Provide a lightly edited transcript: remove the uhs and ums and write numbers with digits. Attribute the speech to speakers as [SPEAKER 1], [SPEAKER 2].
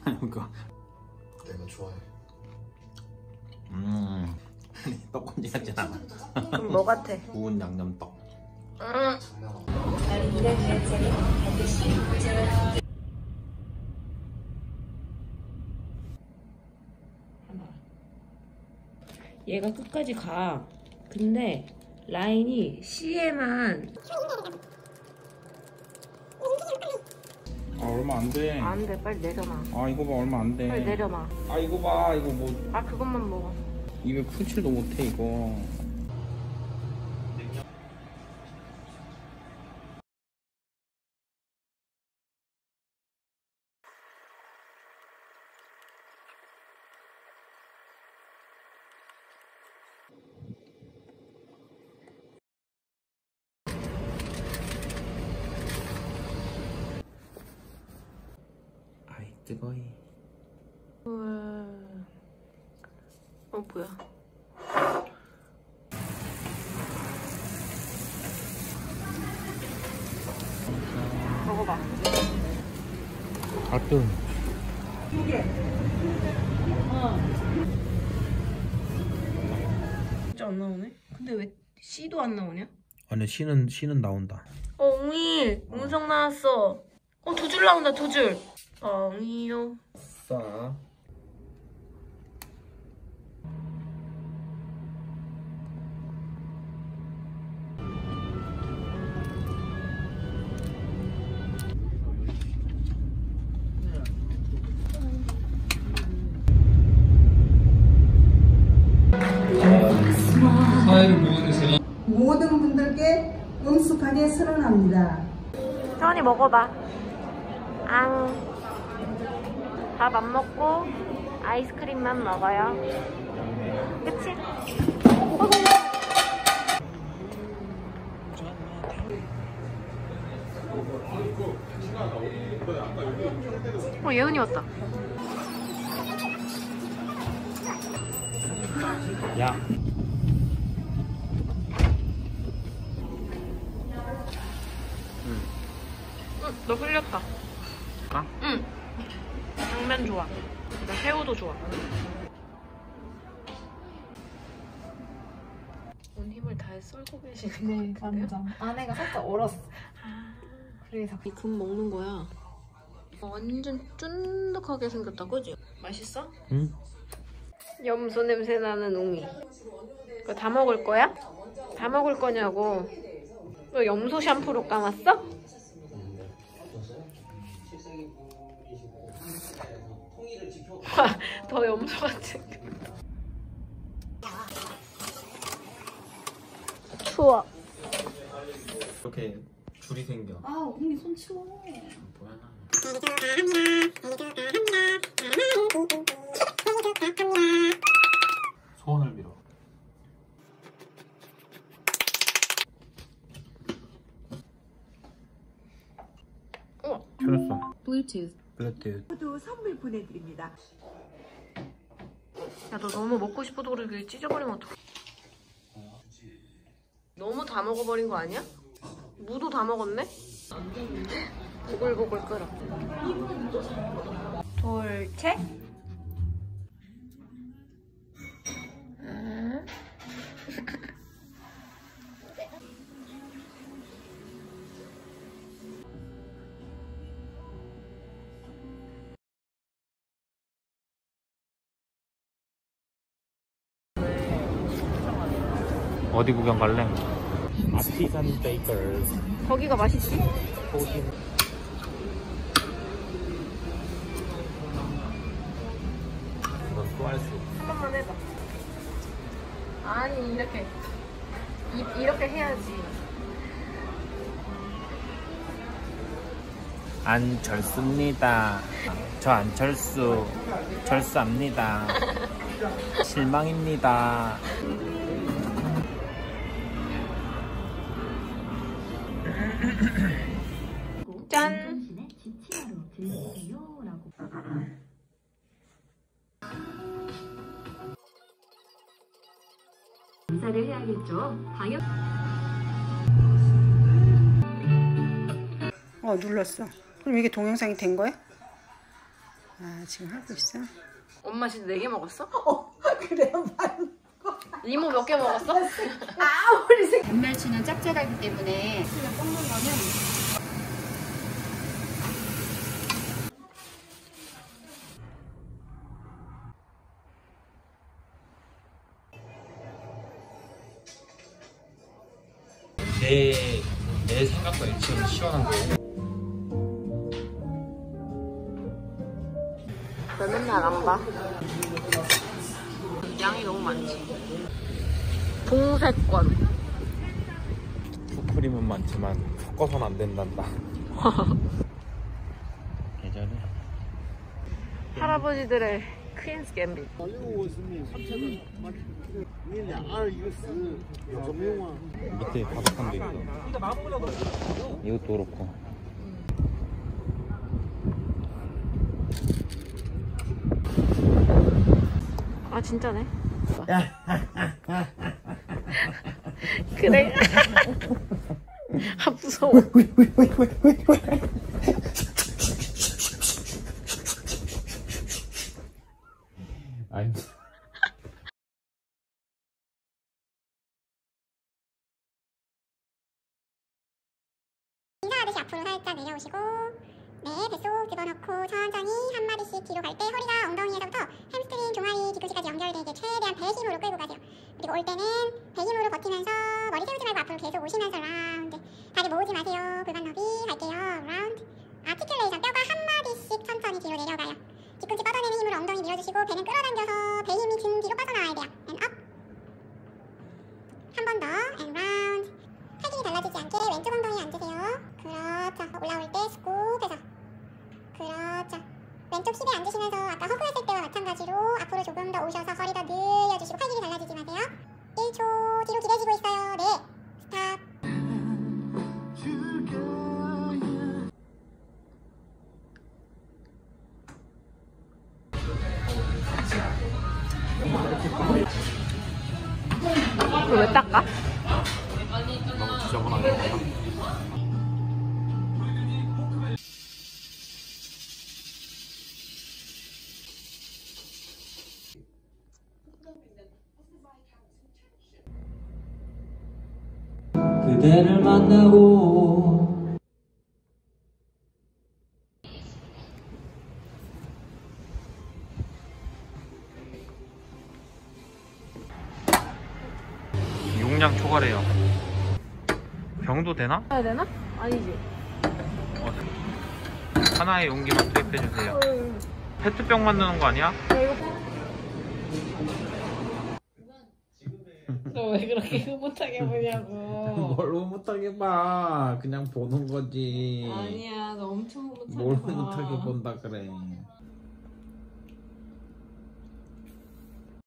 [SPEAKER 1] 그러니까
[SPEAKER 2] 내가 좋아해.
[SPEAKER 1] 떡꼬치 같지 않아?
[SPEAKER 3] 그럼 뭐 같아?
[SPEAKER 1] 구운 양념떡.
[SPEAKER 3] 얘가 끝까지 가. 근데 라인이 C에만.
[SPEAKER 1] 아 얼마 안 돼.
[SPEAKER 3] 안 돼, 빨리 내려놔.
[SPEAKER 1] 아 이거 봐 얼마 안 돼.
[SPEAKER 3] 빨리 내려놔.
[SPEAKER 1] 아 이거 봐 이거 뭐.
[SPEAKER 3] 아, 그것만 먹어.
[SPEAKER 1] 입에 풀칠도 못해 이거. 아이 뜨거이.
[SPEAKER 3] 우와. 뭐야? 먹어봐.
[SPEAKER 1] 가끔.
[SPEAKER 3] 진짜 안 나오네? 근데 왜 C도 안 나오냐?
[SPEAKER 1] 아니 C는 나온다.
[SPEAKER 3] 엉이 음성 나왔어. 두 줄 나온다, 두 줄. 엉이요.
[SPEAKER 1] 싸.
[SPEAKER 4] 모든 분들께 음숙하게 선언합니다.
[SPEAKER 3] 서원이 먹어봐. 앙. 밥 안 먹고 아이스크림만 먹어요. 그치? 예은이 왔다.
[SPEAKER 1] 야.
[SPEAKER 3] 너 흘렸다.
[SPEAKER 1] 아?
[SPEAKER 3] 응. 당면 좋아. 나 새우도 좋아. 온 힘을 다해 썰고 계시는 거 같은데요?
[SPEAKER 5] 완전 안에가 살짝 얼었어. 그래서
[SPEAKER 3] 이 금 먹는 거야. 완전 쫀득하게 생겼다, 그지? 맛있어?
[SPEAKER 1] 응.
[SPEAKER 3] 염소 냄새 나는 웅이. 이거 다 먹을 거야? 다 먹을 거냐고. 너 염소 샴푸로 감았어? 더 염소 같은. 추워.
[SPEAKER 1] 이렇게 줄이 생겨.
[SPEAKER 5] 아 언니 손 치워.
[SPEAKER 1] 뭐야? 소원을 빌어.
[SPEAKER 3] 우와.
[SPEAKER 1] 켜졌어.
[SPEAKER 5] Bluetooth.
[SPEAKER 1] 블루투스.
[SPEAKER 4] 모두 선물 보내드립니다.
[SPEAKER 3] 야, 너 너무 먹고 싶어도 그렇게 찢어버리면 어떡해. 너무 다 먹어버린 거 아니야? 무도 다 먹었네? 보글보글 끓어. 돌체?
[SPEAKER 1] 어디 구경 갈래? 아티산 베이커스.
[SPEAKER 3] 거기가 맛있지?
[SPEAKER 1] 호신. 이건 또 할 수.
[SPEAKER 3] 한 번만 해봐. 아니, 이렇게 해야지.
[SPEAKER 1] 안철수입니다. 저 안철수 철수합니다. 실망입니다.
[SPEAKER 3] 짠!
[SPEAKER 6] 인사를 해야겠죠. 방역.
[SPEAKER 4] 눌렀어. 그럼 이게 동영상이 된 거야? 아, 지금 하고 있어?
[SPEAKER 3] 엄마 진짜 4개 먹었어?
[SPEAKER 4] 그래요,
[SPEAKER 3] 이모 몇 개 먹었어?
[SPEAKER 7] 단멸치는 짭짤하기 때문에 그냥 볶는 거는
[SPEAKER 1] 내 생각과 일치하는 시원한 거고.
[SPEAKER 3] 왜 맨날 안 봐? 양이 너무 많지. 봉쇄권.
[SPEAKER 1] 푸크림은 많지만 섞어선 안 된단다. 계절이
[SPEAKER 3] 할아버지들의 퀸스 갬빗.
[SPEAKER 1] 밑에 바삭함도 있고. 이것도 그렇고.
[SPEAKER 3] 아 진짜네. 그래. 아 무서워.
[SPEAKER 1] 아니.
[SPEAKER 8] 인사하듯이 앞으로 살짝 내려오시고 네, 뱃속 집어넣고 천천히 한 마디씩 뒤로 갈 때 허리가 엉덩이에서부터 햄스트링, 종아리, 뒤꿈치까지 연결되게 최대한 배 힘으로 끌고 가세요. 그리고 올 때는 배 힘으로 버티면서 머리 세우지 말고 앞으로 계속 오시면서 라운드. 다리 모으지 마세요. 골반 너비 갈게요. 라운드. 아티큘레이션, 뼈가 한 마디씩 천천히 뒤로 내려가요. 뒤꿈치 뻗어내는 힘으로 엉덩이 밀어주시고 배는 끌어당겨서 배 힘이 등 뒤로 빠져나와야 돼요. And up. 한 번 더. And round. 팔 길이 달라지지 않게 왼쪽 엉덩이 앉으세요. 그렇죠. 올라올 때 스쿱해서. 그렇죠. 왼쪽 힙에 앉으시면서 아까 허그했을 때와 마찬가지로 앞으로 조금 더 오셔서 허리 더 늘려주시고 팔 길이 달라지지 마세요. 1초 뒤로 길어지고 있어요. 네. 스탑.
[SPEAKER 3] 그걸 왜 닦아?
[SPEAKER 1] 너무 지저분하게 먹었나?
[SPEAKER 9] 그대를 만나고
[SPEAKER 1] 용량 초과래요. 병도 되나?
[SPEAKER 3] 해야 되나? 아니지.
[SPEAKER 1] 하나의 용기만 투입해주세요. 페트병 만드는 거 아니야?
[SPEAKER 3] 너 왜 그렇게 흐뭇하게 보냐고.
[SPEAKER 1] 뭘 못하게 봐. 그냥 보는 거지.
[SPEAKER 3] 아니야, 너 엄청 흐뭇하게
[SPEAKER 1] 뭘
[SPEAKER 3] 봐.
[SPEAKER 1] 못하게 본다 그래.